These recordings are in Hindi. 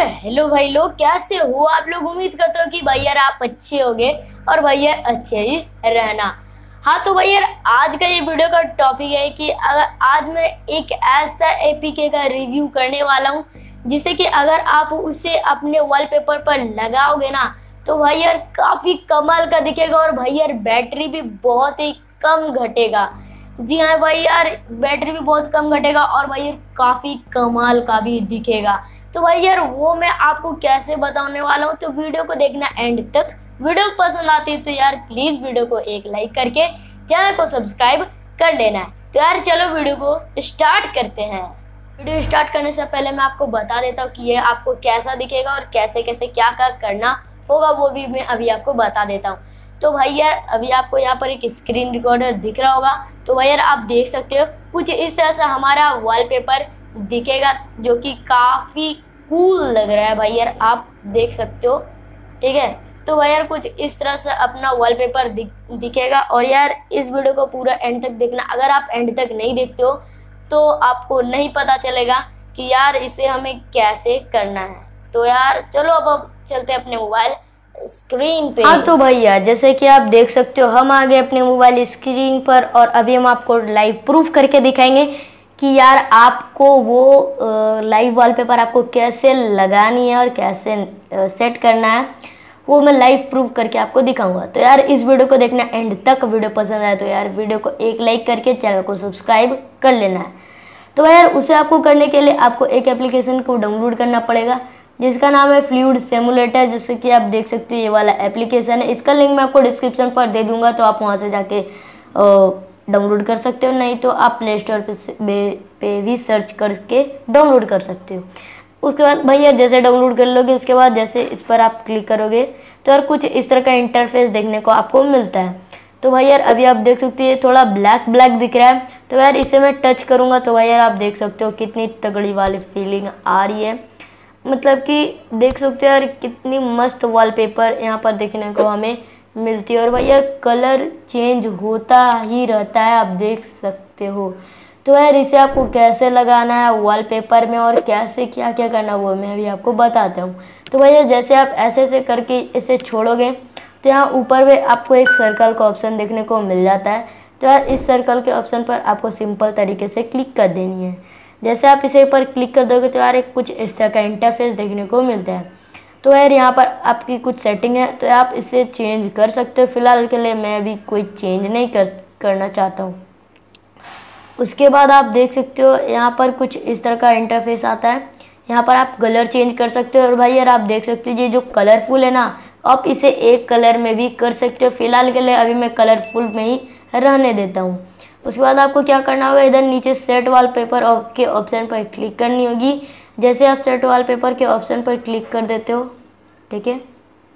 हेलो भाई लोग, कैसे हो आप लोग। उम्मीद करते हो कि भाई यार आप अच्छे होगे और भाई यार अच्छे ही रहना। हाँ तो भाई यार आज का ये वीडियो का टॉपिक है कि अगर आज मैं एक ऐसा एपीके का रिव्यू करने वाला हूँ जिसे कि अगर आप उसे अपने वॉलपेपर पर लगाओगे ना तो भाई यार काफी कमाल का दिखेगा और भाई यार बैटरी भी बहुत ही कम घटेगा। जी हाँ भाई यार, बैटरी भी बहुत कम घटेगा और भाई यार काफी कमाल का भी दिखेगा। तो भाई यार वो मैं आपको कैसे बताने वाला हूँ, तो वीडियो को देखना एंड तक। वीडियो पसंद आती है तो यार प्लीज वीडियो को एक लाइक करके चैनल को सब्सक्राइब कर लेना है। तो यार चलो वीडियो को स्टार्ट करते हैं। वीडियो स्टार्ट करने से पहले मैं आपको बता देता हूँ कि ये आपको कैसा दिखेगा और कैसे कैसे क्या क्या करना होगा, वो भी मैं अभी आपको बता देता हूँ। तो भाई यार अभी आपको यहाँ पर एक स्क्रीन रिकॉर्डर दिख रहा होगा, तो भाई यार आप देख सकते हो कुछ इस तरह से हमारा वॉलपेपर दिखेगा जो कि काफी कूल लग रहा है। भाई यार आप देख सकते हो, ठीक है। तो भाई यार कुछ इस तरह से अपना वॉलपेपर दिखेगा और यार इस वीडियो को पूरा एंड तक देखना। अगर आप एंड तक नहीं देखते हो तो आपको नहीं पता चलेगा कि यार इसे हमें कैसे करना है। तो यार चलो अब चलते हैं अपने मोबाइल स्क्रीन पे। हाँ तो भैया जैसे कि आप देख सकते हो हम आ गए अपने मोबाइल स्क्रीन पर और अभी हम आपको लाइव प्रूफ करके दिखाएंगे कि यार आपको वो लाइव वॉलपेपर आपको कैसे लगानी है और कैसे सेट करना है, वो मैं लाइव प्रूफ करके आपको दिखाऊंगा। तो यार इस वीडियो को देखना एंड तक। वीडियो पसंद आए तो यार वीडियो को एक लाइक करके चैनल को सब्सक्राइब कर लेना है। तो यार उसे आपको करने के लिए आपको एक एप्लीकेशन को डाउनलोड करना पड़ेगा जिसका नाम है फ्लूइड सिमुलेटर। जैसे कि आप देख सकते हो ये वाला एप्लीकेशन है, इसका लिंक मैं आपको डिस्क्रिप्शन पर दे दूंगा, तो आप वहाँ से जाके डाउनलोड कर सकते हो, नहीं तो आप प्ले स्टोर पे भी सर्च करके डाउनलोड कर सकते हो। उसके बाद भैया जैसे डाउनलोड कर लोगे उसके बाद जैसे इस पर आप क्लिक करोगे तो यार कुछ इस तरह का इंटरफेस देखने को आपको मिलता है। तो भाई यार अभी आप देख सकते हो ये थोड़ा ब्लैक ब्लैक दिख रहा है, तो यार इसे मैं टच करूँगा तो भाई यार आप देख सकते हो कितनी तगड़ी वाली फीलिंग आ रही है। मतलब कि देख सकते हो यार कितनी मस्त वॉलपेपर यहाँ पर देखने को हमें मिलती है। और भाई यार कलर चेंज होता ही रहता है, आप देख सकते हो। तो यार इसे आपको कैसे लगाना है वॉलपेपर में और कैसे क्या क्या करना वो मैं अभी आपको बताता हूँ। तो भैया जैसे आप ऐसे ऐसे करके इसे छोड़ोगे तो यहाँ ऊपर में आपको एक सर्कल का ऑप्शन देखने को मिल जाता है। तो यार इस सर्कल के ऑप्शन पर आपको सिंपल तरीके से क्लिक कर देनी है। जैसे आप इसे पर क्लिक कर दोगे तो यार एक कुछ इस तरह का इंटरफेस देखने को मिलता है। तो यार यहाँ पर आपकी कुछ सेटिंग है तो आप इसे चेंज कर सकते हो। फिलहाल के लिए मैं अभी कोई चेंज नहीं करना चाहता हूँ। उसके बाद आप देख सकते हो यहाँ पर कुछ इस तरह का इंटरफेस आता है, यहाँ पर आप कलर चेंज कर सकते हो। और भाई यार आप देख सकते हो ये जो कलरफुल है ना, आप इसे एक कलर में भी कर सकते हो। फिलहाल के लिए अभी मैं कलरफुल में ही रहने देता हूँ। उसके बाद आपको क्या करना होगा, इधर नीचे सेट वॉलपेपर के ऑप्शन पर क्लिक करनी होगी। जैसे आप सेट वॉलपेपर के ऑप्शन पर क्लिक कर देते हो, ठीक है,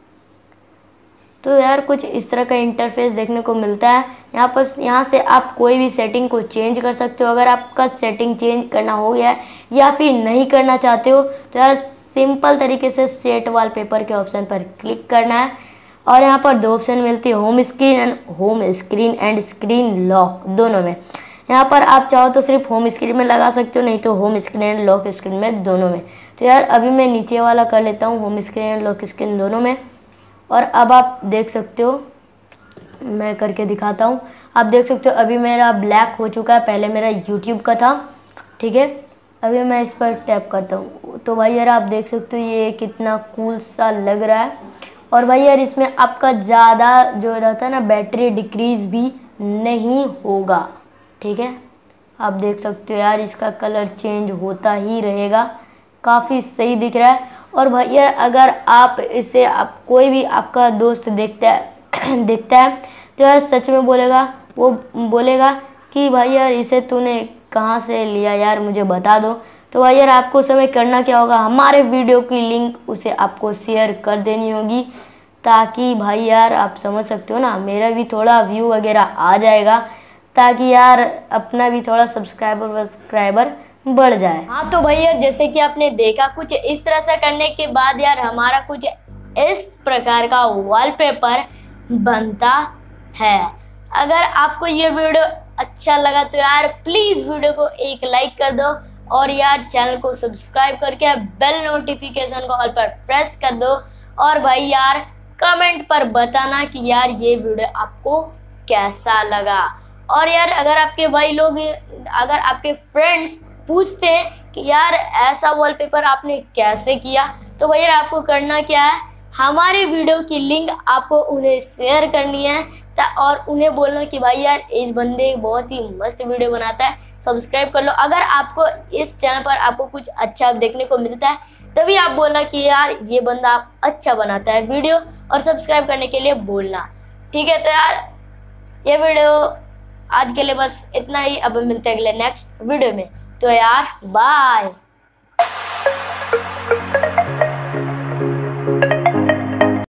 तो यार कुछ इस तरह का इंटरफेस देखने को मिलता है। यहाँ से आप कोई भी सेटिंग को चेंज कर सकते हो। अगर आपका सेटिंग चेंज करना हो गया है या फिर नहीं करना चाहते हो तो यार सिंपल तरीके से सेट वॉलपेपर के ऑप्शन पर क्लिक करना है। और यहाँ पर दो ऑप्शन मिलती है, home screen and screen lock, दोनों में। यहाँ पर आप चाहो तो सिर्फ होम स्क्रीन में लगा सकते हो, नहीं तो home screen and lock screen में, दोनों में। तो यार अभी मैं नीचे वाला कर लेता हूँ, home screen and lock screen दोनों में। और अब आप देख सकते हो, मैं करके दिखाता हूँ। आप देख सकते हो अभी मेरा ब्लैक हो चुका है, पहले मेरा यूट्यूब का था, ठीक है। अभी मैं इस पर टैप करता हूँ तो भाई यार आप देख सकते हो ये कितना कूल सा लग रहा है। और भाई यार इसमें आपका ज़्यादा जो रहता है ना बैटरी डिक्रीज़ भी नहीं होगा, ठीक है। आप देख सकते हो यार इसका कलर चेंज होता ही रहेगा, काफ़ी सही दिख रहा है। और भैया अगर आप इसे कोई भी आपका दोस्त देखता है तो यार सच में वो बोलेगा कि भाई यार इसे तूने कहाँ से लिया यार, मुझे बता दो। तो भाई यार आपको समय करना क्या होगा, हमारे वीडियो की लिंक उसे आपको शेयर कर देनी होगी, ताकि भाई यार आप समझ सकते हो ना, मेरा भी थोड़ा व्यू वगैरह आ जाएगा, ताकि यार अपना भी थोड़ा सब्सक्राइबर बढ़ जाए। हाँ तो भैया जैसे कि आपने देखा कुछ इस तरह से करने के बाद यार हमारा कुछ इस प्रकार का वॉलपेपर बनता है। अगर आपको ये वीडियो अच्छा लगा तो यार प्लीज वीडियो को एक लाइक कर दो और यार चैनल को सब्सक्राइब करके बेल नोटिफिकेशन को ऑल पर प्रेस कर दो। और भाई यार कमेंट पर बताना कि यार ये वीडियो आपको कैसा लगा। और यार अगर आपके फ्रेंड्स पूछते हैं कि यार ऐसा वॉलपेपर आपने कैसे किया, तो भैया आपको करना क्या है, हमारे वीडियो की लिंक आपको उन्हें शेयर करनी है और उन्हें बोलना कि भाई यार इस बंदे बहुत ही मस्त वीडियो बनाता है, सब्सक्राइब कर लो। अगर आपको इस चैनल पर आपको कुछ अच्छा देखने को मिलता है तभी आप बोलना कि यार ये बंदा अच्छा बनाता है वीडियो, और सब्सक्राइब करने के लिए बोलना। ठीक है, तो यार ये वीडियो आज के लिए बस इतना ही। अब मिलते हैं अगले नेक्स्ट वीडियो में। तो यार बाय।